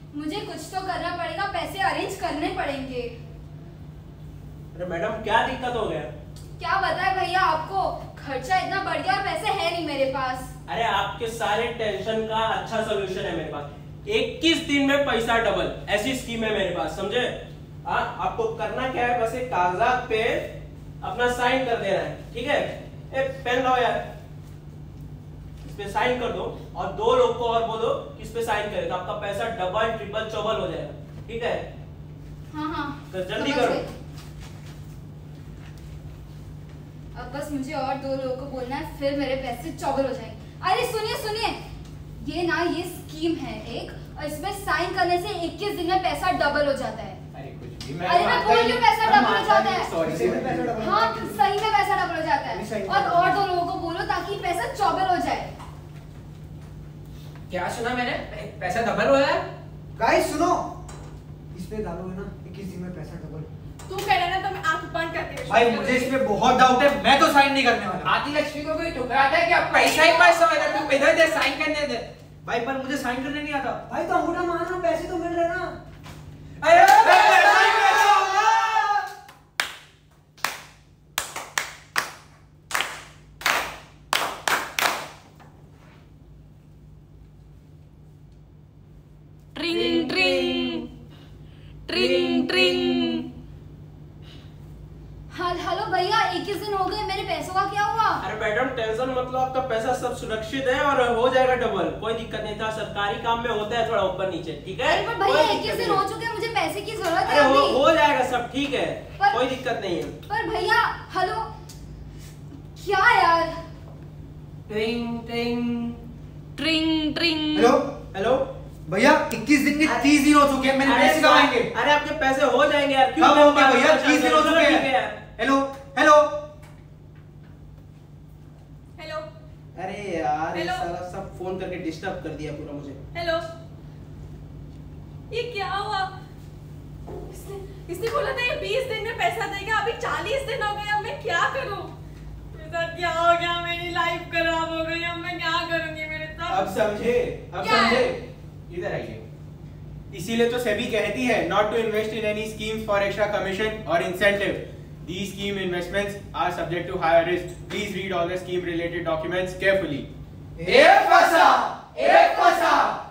मुझे कुछ तो करना पड़ेगा, पैसे अरेंज करने पड़ेंगे। अरे मैडम क्या दिक्कत हो गया? क्या बताए भैया आपको, खर्चा इतना बढ़ गया और पैसे है नहीं मेरे पास। अरे आपके सारे टेंशन का अच्छा सोल्यूशन है मेरे पास। 21 दिन में पैसा डबल, ऐसी स्कीम है मेरे पास, समझे? आपको करना क्या है, बस एक कागजात पे अपना साइन कर देना है, ठीक है? पेन लाओ यार, इस पे साइन कर दो और 2 लोग को और बोलो कि इस पे साइन करे, तो आपका पैसा डबल ट्रिपल चौबल हो जाएगा, ठीक है? हाँ तो जल्दी करो। अब बस मुझे और 2 लोगों को बोलना है, फिर मेरे पैसे चौबल हो जाएंगे। अरे सुनिए, ये स्कीम है एक, और इसमें साइन करने से 21 दिन में पैसा डबल हो जाता है। अरे मैं बोल रही हूँ पैसा डबल हो जाता है। हाँ सही में पैसा डबल हो जाता है। और 2 लोगों को बोलो ताकि पैसा चौबल हो जाए। क्या सुना मैंने, पैसा डबल हो रहा है? गाइस सुनो, इस पे डालोगे ना 21 दिन में पैसा डबल। तू कह रहा ना तो मैं आंख बंद करके भाई मुझे इसमें बहुत डाउट है, मैं तो साइन नहीं करने वाला। आती लक्ष्मी को कोई ठुकराता है क्या? पैसा ही पैसा होगा, तू इधर दे, साइन करने दे। भाई पर मुझे साइन करने नहीं आता। भाई तो अंगूठा मारना, पैसे तो मिल रहे ना। अरे ट्रिंग ट्रिंग ट्रिंग ट्रिंग। हेलो भैया, 21 दिन हो गए, मेरे पैसों का क्या हुआ? अरे मैडम टेंशन मतलब, आपका पैसा सब सुरक्षित है और हो जाएगा डबल, कोई दिक्कत नहीं था। सरकारी काम में होता है थोड़ा ऊपर नीचे, ठीक है? पर भैया 21 दिन हो चुके हैं, मुझे पैसे की जरूरत है। अरे हो जाएगा सब, ठीक है, कोई दिक्कत नहीं है। पर भैया हेलो, क्या यार? ट्रिंग ट्रिंग ट्रिंग ट्रिंग। हेलो हेलो भैया, 21 दिन में 30 दिन हो चुके हैं, मेरे पैसे कब आएंगे? अरे आपके पैसे हो जाएंगे यार, क्यों? कब होंगे भैया? 30 दिन हो चुके हैं। Hello hello. हेलो अरे यार ये हेलो। साला सब फोन करके डिस्टर्ब कर दिया पूरा मुझे। हेलो, ये क्या हुआ? इसने बोला था ये 20 दिन में पैसा देगा, अभी 40 दिन हो गए, अब मैं क्या करूं? मेरे साथ क्या हो गया? मेरी लाइफ खराब हो गई, अब मैं क्या करूंगी मेरे साथ? अब समझे? इधर आइए। इसीलिए तो सेबी कहती है not to invest in any schemes for extra commission और incentive. These scheme investments are subject to higher risk. Please read all the scheme related documents carefully. एक पैसा